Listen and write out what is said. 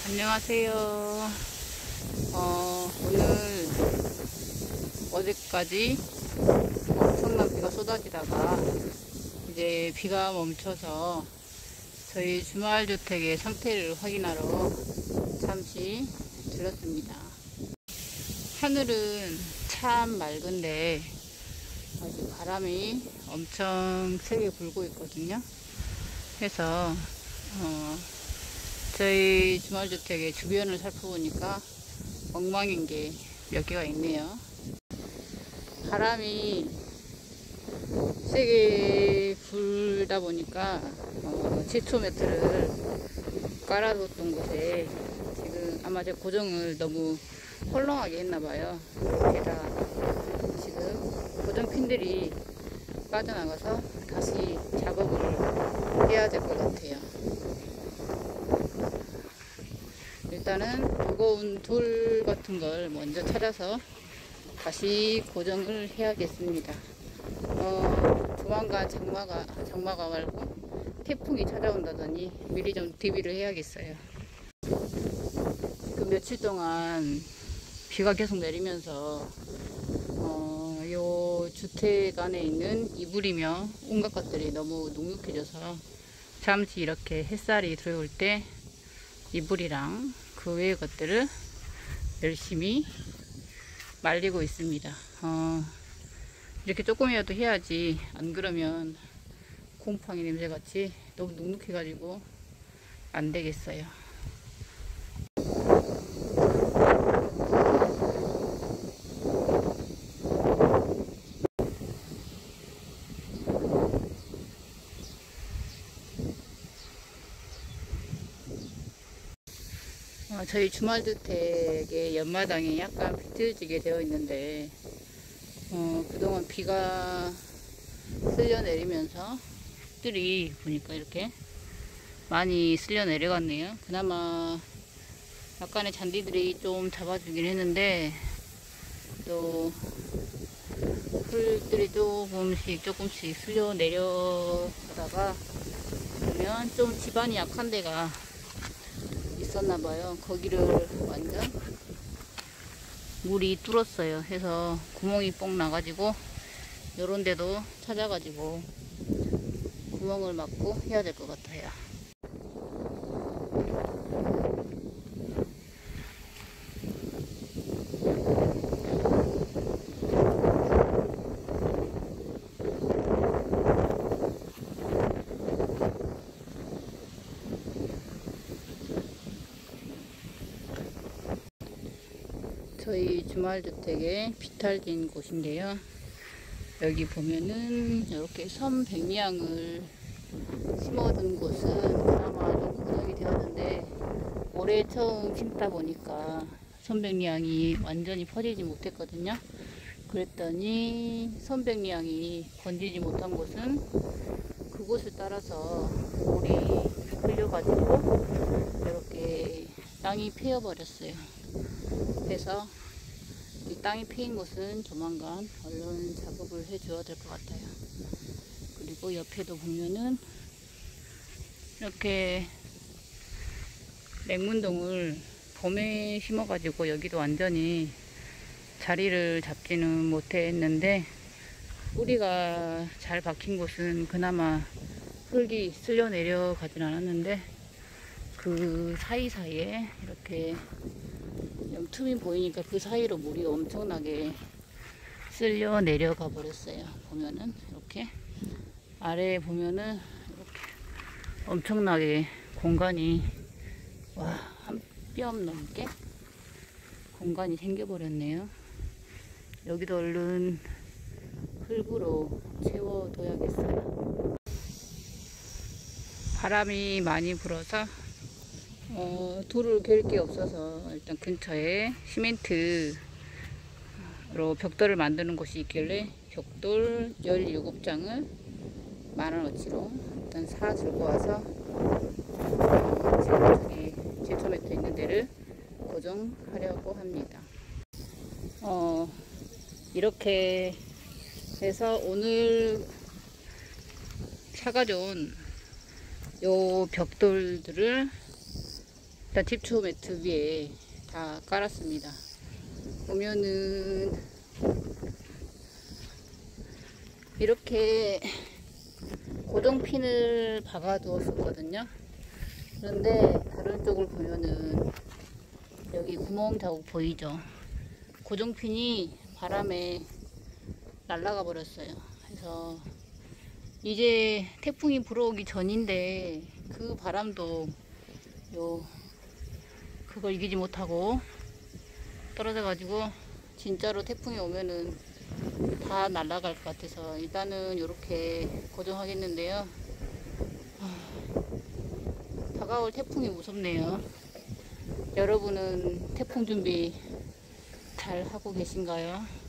안녕하세요. 오늘 어제까지 엄청난 비가 쏟아지다가 이제 비가 멈춰서 저희 주말주택의 상태를 확인하러 잠시 들렀습니다. 하늘은 참 맑은데 아주 바람이 엄청 세게 불고 있거든요. 그래서 저희 주말주택의 주변을 살펴보니까 엉망인 게 몇 개가 있네요. 바람이 세게 불다 보니까 제초 매트를 깔아뒀던 곳에 지금 아마 제 고정을 너무 헐렁하게 했나봐요. 게다가 지금 고정 핀들이 빠져나가서 다시 작업을 해야 될 것 같아요. 일단은 무거운 돌 같은 걸 먼저 찾아서 다시 고정을 해야겠습니다. 조만간 장마가 말고 태풍이 찾아온다더니 미리 좀 대비를 해야겠어요. 지금 며칠 동안 비가 계속 내리면서 요 주택 안에 있는 이불이며 온갖 것들이 너무 눅눅해져서 잠시 이렇게 햇살이 들어올 때 이불이랑 그 외의 것들을 열심히 말리고 있습니다. 이렇게 조금이라도 해야지, 안 그러면 곰팡이 냄새 같이 너무 눅눅해 가지고 안 되겠어요. 저희 주말주택의 옆마당이 약간 비틀어지게 되어 있는데 그동안 비가 쓸려 내리면서 흙들이 보니까 이렇게 많이 쓸려 내려갔네요. 그나마 약간의 잔디들이 좀 잡아주긴 했는데 또 흙들이 조금씩 쓸려 내려가다가 보면 좀 지반이 약한 데가 있었나봐요. 거기를 완전 물이 뚫었어요. 해서 구멍이 뻥 나가지고 요런 데도 찾아가지고 구멍을 막고 해야 될 것 같아요. 저희 주말주택의 비탈진 곳인데요. 여기 보면은 이렇게 선백리향을 심어둔 곳은 그나마 좀 고정이 되었는데 올해 처음 심다 보니까 선백리향이 완전히 퍼지지 못했거든요. 그랬더니 선백리향이 번지지 못한 곳은 그곳을 따라서 물이 흘려가지고 이렇게 땅이 패여 버렸어요. 그래서 이 땅이 패인 곳은 조만간 얼른 작업을 해 줘야 될 것 같아요. 그리고 옆에도 보면은 이렇게 맹문동을 봄에 심어 가지고 여기도 완전히 자리를 잡지는 못했는데 뿌리가 잘 박힌 곳은 그나마 흙이 쓸려 내려가진 않았는데 그 사이사이에 이렇게 틈이 보이니까 그 사이로 물이 엄청나게 쓸려 내려가 버렸어요. 보면은 이렇게 아래에 보면은 이렇게 엄청나게 공간이 한 뼘 넘게 공간이 생겨 버렸네요. 여기도 얼른 흙으로 채워둬야겠어요. 바람이 많이 불어서 돌을 갤 게 없어서 일단 근처에 시멘트로 벽돌을 만드는 곳이 있길래 벽돌 17장을 10,000원어치로 일단 사 들고 와서 저기 제초 매트 있는 데를 고정하려고 합니다. 이렇게 해서 오늘 사가져온 요 벽돌들을 일단 집초 매트 위에 다 깔았습니다. 보면은 이렇게 고정핀을 박아 두었었거든요. 그런데 다른 쪽을 보면은 여기 구멍 자국 보이죠? 고정핀이 바람에 날아가 버렸어요. 그래서 이제 태풍이 불어오기 전인데 그 바람도 그걸 이기지 못하고 떨어져 가지고 진짜로 태풍이 오면은 다 날아갈 것 같아서 일단은 이렇게 고정하겠는데요. 다가올 태풍이 무섭네요. 여러분은 태풍 준비 잘 하고 계신가요?